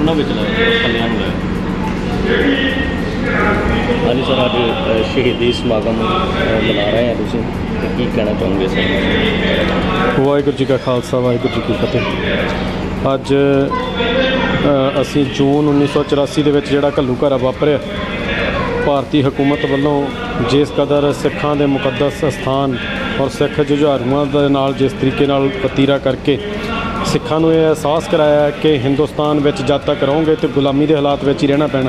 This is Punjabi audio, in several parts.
ਉਹਨਾਂ ਵਿੱਚ ਪੱਲਿਆਂ ਨੂੰ ਲਾਇਆ। ਹਾਂਜੀ ਸਰ, ਅੱਜ ਸ਼ਹੀਦੀ ਸਮਾਗਮ ਮਨਾ ਰਹੇ ਹਾਂ, ਤੁਸੀਂ ਕੀ ਕਹਿਣਾ ਚਾਹੋਗੇ ਸਰ? ਵਾਹਿਗੁਰੂ ਜੀ ਕਾ ਖਾਲਸਾ, ਵਾਹਿਗੁਰੂ ਜੀ ਕੀ ਫਤਿਹ। ਅੱਜ ਅਸੀਂ ਜੂਨ 1984 ਦੇ ਵਿੱਚ ਜਿਹੜਾ ਘੱਲੂਘਾਰਾ ਵਾਪਰਿਆ, ਭਾਰਤੀ ਹਕੂਮਤ ਵੱਲੋਂ ਜਿਸ ਕਦਰ ਸਿੱਖਾਂ ਦੇ ਮੁਕੱਦਸ ਅਸਥਾਨ ਔਰ ਸਿੱਖ ਜੁਝਾਰੂਆਂ ਦੇ ਨਾਲ ਜਿਸ ਤਰੀਕੇ ਨਾਲ ਵਤੀਰਾ ਕਰਕੇ ਸਿੱਖਾਂ ਨੂੰ ਇਹ ਅਹਿਸਾਸ ਕਰਾਇਆ ਕਿ ਹਿੰਦੁਸਤਾਨ ਵਿੱਚ ਜਦ ਤੱਕ ਰਹੋਗੇ ਤਾਂ ਗੁਲਾਮੀ ਦੇ ਹਾਲਾਤ ਵਿੱਚ ਹੀ ਰਹਿਣਾ ਪੈਣਾ।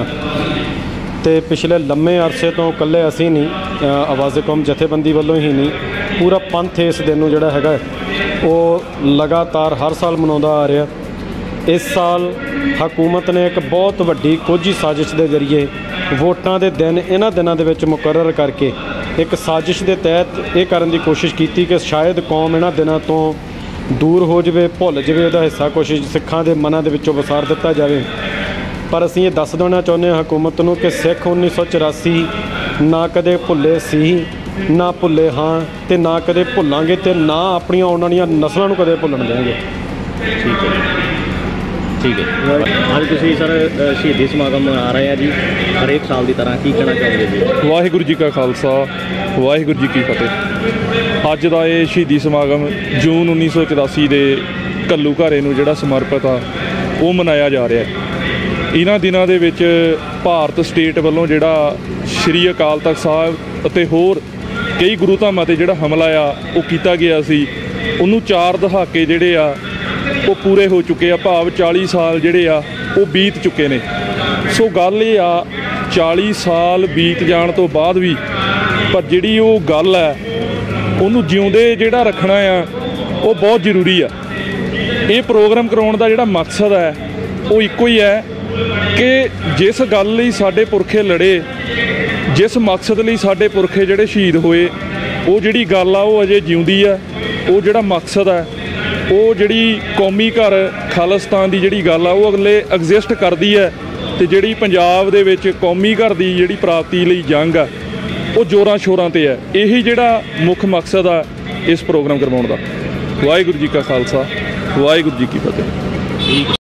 ਅਤੇ ਪਿਛਲੇ ਲੰਮੇ ਅਰਸੇ ਤੋਂ ਇਕੱਲੇ ਅਸੀਂ ਨਹੀਂ, ਆਵਾਜ਼ੇ ਕੌਮ ਜਥੇਬੰਦੀ ਵੱਲੋਂ ਹੀ ਨਹੀਂ, ਪੂਰਾ ਪੰਥ ਇਸ ਦਿਨ ਨੂੰ ਜਿਹੜਾ ਹੈਗਾ ਉਹ ਲਗਾਤਾਰ ਹਰ ਸਾਲ ਮਨਾਉਂਦਾ ਆ ਰਿਹਾ। ਇਸ ਸਾਲ ਹਕੂਮਤ ਨੇ ਇੱਕ ਬਹੁਤ ਵੱਡੀ ਕੋਝੀ ਸਾਜ਼ਿਸ਼ ਦੇ ਜ਼ਰੀਏ ਵੋਟਾਂ ਦੇ ਦਿਨ ਇਹਨਾਂ ਦਿਨਾਂ ਦੇ ਵਿੱਚ ਮੁਕਰਰ ਕਰਕੇ ਇੱਕ ਸਾਜ਼ਿਸ਼ ਦੇ ਤਹਿਤ ਇਹ ਕਰਨ ਦੀ ਕੋਸ਼ਿਸ਼ ਕੀਤੀ ਕਿ ਸ਼ਾਇਦ ਕੌਮ ਇਹਨਾਂ ਦਿਨਾਂ ਤੋਂ ਦੂਰ ਹੋ ਜਾਵੇ, ਭੁੱਲ ਜਾਵੇ, ਉਹਦਾ ਹਿੱਸਾ ਕੋਸ਼ਿਸ਼ ਸਿੱਖਾਂ ਦੇ ਮਨਾਂ ਦੇ ਵਿੱਚੋਂ ਵਸਾਰ ਦਿੱਤਾ ਜਾਵੇ। ਪਰ ਅਸੀਂ ਇਹ ਦੱਸ ਦੇਣਾ ਚਾਹੁੰਦੇ ਹਾਂ ਹਕੂਮਤ ਨੂੰ ਕਿ ਸਿੱਖ 1984 ਨਾ ਕਦੇ ਭੁੱਲੇ ਸੀ, ਨਾ ਭੁੱਲੇ ਹਾਂ, ਅਤੇ ਨਾ ਕਦੇ ਭੁੱਲਾਂਗੇ, ਅਤੇ ਨਾ ਆਪਣੀਆਂ ਆਉਣ ਵਾਲੀਆਂ ਨਸਲਾਂ ਨੂੰ ਕਦੇ ਭੁੱਲਣ ਦੇਵਾਂਗੇ। ਠੀਕ ਹੈ, ਠੀਕ ਹੈ। ਅੱਜ ਤੁਸੀਂ ਸਰ ਸ਼ਹੀਦੀ ਸਮਾਗਮ ਮਨਾ ਰਹੇ ਆ ਜੀ, ਹਰੇਕ ਸਾਲ ਦੀ ਤਰ੍ਹਾਂ, ਕੀ ਕਹਿਣਾ ਚਾਹੋਗੇ ਜੀ? ਵਾਹਿਗੁਰੂ ਜੀ ਕਾ ਖਾਲਸਾ, ਵਾਹਿਗੁਰੂ ਜੀ ਕੀ ਫਤਿਹ। ਅੱਜ ਦਾ ਇਹ ਸ਼ਹੀਦੀ ਸਮਾਗਮ ਜੂਨ 1984 ਦੇ ਘੱਲੂਘਾਰੇ ਨੂੰ ਜਿਹੜਾ ਸਮਰਪਿਤ ਆ, ਉਹ ਮਨਾਇਆ ਜਾ ਰਿਹਾ। ਇਹਨਾਂ ਦਿਨਾਂ ਦੇ ਵਿੱਚ ਭਾਰਤ ਸਟੇਟ ਵੱਲੋਂ ਜਿਹੜਾ ਸ਼੍ਰੀ ਅਕਾਲ ਤਖਤ ਸਾਹਿਬ ਅਤੇ ਹੋਰ ਕਈ ਗੁਰੂ ਧਾਮਾਂ 'ਤੇ ਜਿਹੜਾ ਹਮਲਾ ਆ ਉਹ ਕੀਤਾ ਗਿਆ ਸੀ, ਉਹਨੂੰ 4 ਦਹਾਕੇ ਜਿਹੜੇ ਆ ਉਹ ਪੂਰੇ ਹੋ ਚੁੱਕੇ ਆ, ਭਾਵ 40 ਸਾਲ ਜਿਹੜੇ ਆ ਉਹ ਬੀਤ ਚੁੱਕੇ ਨੇ। ਸੋ ਗੱਲ ਇਹ ਆ, 40 ਸਾਲ ਬੀਤ ਜਾਣ ਤੋਂ ਬਾਅਦ ਵੀ ਪਰ ਜਿਹੜੀ ਉਹ ਗੱਲ ਹੈ ਉਹਨੂੰ ਜਿਉਂਦੇ ਜਿਹੜਾ ਰੱਖਣਾ ਆ ਉਹ ਬਹੁਤ ਜ਼ਰੂਰੀ ਆ। ਇਹ ਪ੍ਰੋਗਰਾਮ ਕਰਾਉਣ ਦਾ ਜਿਹੜਾ ਮਕਸਦ ਹੈ ਉਹ ਇੱਕੋ ਹੀ ਹੈ ਕਿ ਜਿਸ ਗੱਲ ਲਈ ਸਾਡੇ ਪੁਰਖੇ ਲੜੇ, ਜਿਸ ਮਕਸਦ ਲਈ ਸਾਡੇ ਪੁਰਖੇ ਜਿਹੜੇ ਸ਼ਹੀਦ ਹੋਏ, ਉਹ ਜਿਹੜੀ ਗੱਲ ਆ ਉਹ ਅਜੇ ਜਿਉਂਦੀ ਆ। ਉਹ ਜਿਹੜਾ ਮਕਸਦ ਹੈ, ਉਹ ਜਿਹੜੀ ਕੌਮੀ ਘਰ ਖਾਲਿਸਤਾਨ ਦੀ ਜਿਹੜੀ ਗੱਲ ਆ ਉਹ ਅਗਲੇ ਐਗਜ਼ਿਸਟ ਕਰਦੀ ਹੈ। ਅਤੇ ਜਿਹੜੀ ਪੰਜਾਬ ਦੇ ਵਿੱਚ ਕੌਮੀ ਘਰ ਦੀ ਜਿਹੜੀ ਪ੍ਰਾਪਤੀ ਲਈ ਜੰਗ ਆ ਉਹ ਜ਼ੋਰਾਂ ਸ਼ੋਰਾਂ 'ਤੇ ਹੈ। ਇਹੀ ਜਿਹੜਾ ਮੁੱਖ ਮਕਸਦ ਆ ਇਸ ਪ੍ਰੋਗਰਾਮ ਕਰਵਾਉਣ ਦਾ। ਵਾਹਿਗੁਰੂ ਜੀ ਕਾ ਖਾਲਸਾ, ਵਾਹਿਗੁਰੂ ਜੀ ਕੀ ਫਤਿਹ। ਠੀਕ ਹੈ।